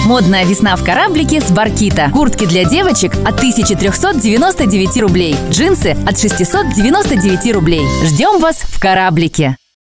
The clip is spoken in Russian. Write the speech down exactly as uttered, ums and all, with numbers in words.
Модная весна в кораблике с Баркита. Куртки для девочек от тысячи трёхсот девяноста девяти рублей. Джинсы от шестисот девяноста девяти рублей. Ждем вас в кораблике.